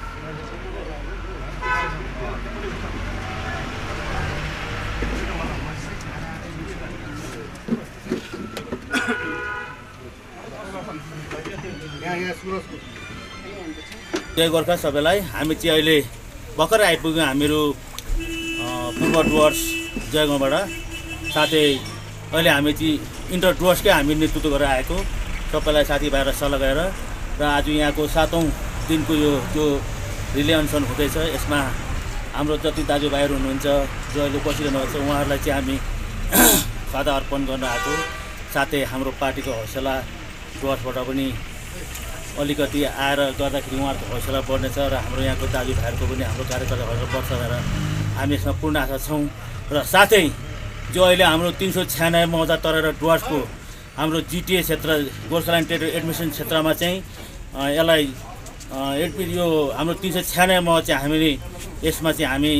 जय गोर्खा सबैलाई। हामी चाहिँ अहिले भर्खर आइपुग्यौँ हामीहरू पूर्व डुवर्स जयगाउँबाट। साथै अहिले हामी चाहिँ इन्टर डुवर्सकै हामी नेतृत्व गरेर आएको सबैलाई साथीभाइहरू सल्लाह गरेर र आज यहाँको 7औं दिनको यो जो रिले अनसन हुँदैछ यसमा हाम्रो जति दाजुभाइहरू हुनुहुन्छ जो अहिले बसिरहनु भएको छ उहाँहरूलाई चाहिँ हामी सादा अर्पण गर्न आएको। साथै हाम्रो पार्टीको हौसला डुवर्सबाट पनि अलिकति आएर गर्दाखेरि उहाँहरूको हौसला बढ्नेछ र हाम्रो यहाँको दाजुभाइहरूको पनि हाम्रो कार्यकर्ता हौसला बढ्छ भनेर हामी यसमा पूर्ण आशा छौँ। र साथै जो अहिले हाम्रो 396 मौजा तरेर डुवर्सको हाम्रो जिटिए क्षेत्र गोर्खाल्यान्ड टेरिटोरी एडमिसन क्षेत्रमा चाहिँ यसलाई यो हाम्रो 396 मौजा चाहिँ हामीले यसमा चाहिँ हामी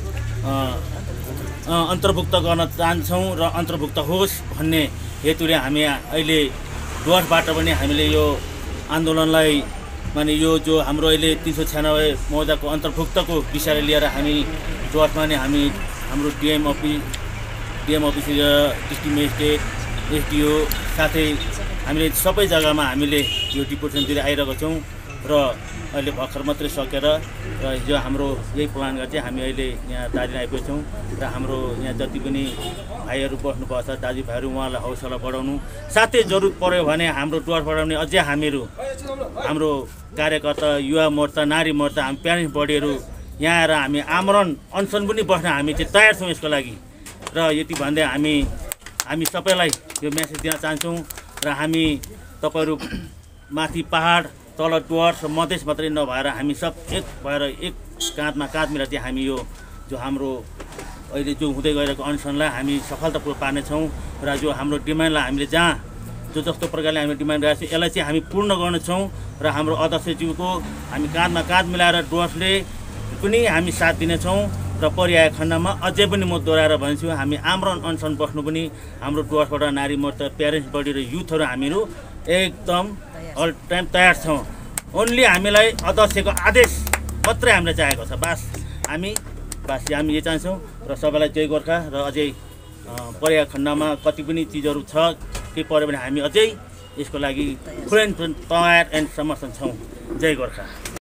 अन्तर्भुक्त गर्न चाहन्छौँ र अन्तर्भुक्त होस् भन्ने हेतुले हामी अहिले डुवर्सबाट पनि हामीले यो आन्दोलनलाई माने यो जो हाम्रो अहिले 396 मौजाको अन्तर्भुक्तको विषयलाई लिएर हामी डुवर्समा नै हामी हाम्रो DM office district magistrate SDO साथै हामीले सबै जग्गामा हामीले यो डिपोजिसन दिएर आइरहेको छौँ र अहिले भर्खर मात्रै सकेर र जो हाम्रो यही प्लान गरेर चाहिँ हामी अहिले यहाँ दार्जिलिङ आइपुगेका छौँ र हाम्रो यहाँ जति पनि भाइहरू बस्नुभएको छ दाजुभाइहरू उहाँलाई हौसला बढाउनु साथै जरुरत पर्यो भने हाम्रो डुवर्सबाट पनि अझै हामीहरू हाम्रो कार्यकर्ता युवा मोर्चा नारी मोर्चा हामी प्यारेन्ट्स बडीहरू यहाँ आएर हामी आमरण अनसन पनि बस्न हामी चाहिँ तयार छौँ यसको लागि। र यति भन्दै हामी सबैलाई यो मेसेज दिन चाहन्छौँ र हामी तपाईँहरू माथि पहाड तल डुवर्स र मधेस मात्रै नभएर हामी सब एक भएर एक काँधमा काँध मिलाएर चाहिँ हामी यो जो हाम्रो अहिले जो हुँदै गइरहेको अनसनलाई हामी सफलतापूर्वक पार्नेछौँ र जो हाम्रो डिमान्डलाई हामीले जहाँ जो जस्तो प्रकारले हामी डिमान्ड गरेको छौँ यसलाई चाहिँ हामी पूर्ण गर्नेछौँ र हाम्रो अध्यक्षज्यूको हामी काँधमा काँध मिलाएर डुवर्सले पनि हामी साथ दिनेछौँ र परिआएको खण्डमा अझै पनि म दोहोऱ्याएर भन्छु हामी आमरण अनसन बस्नु पनि हाम्रो डुवर्सबाट नारी मोर्चा प्यारेन्ट्स बडी र युथहरू हामीहरू एकदम अल टाइम तयार छौँ। ओन्ली हामीलाई अध्यक्षको आदेश मात्रै हामीलाई चाहिएको छ हामी यो चाहन्छौँ र सबैलाई जय गोर्खा र अझै परिआएको खण्डमा कति पनि चिजहरू छ के पर्यो भने हामी अझै यसको लागि फुल एन्ड तयार एन्ड समर्थन छौँ। जय गोर्खा।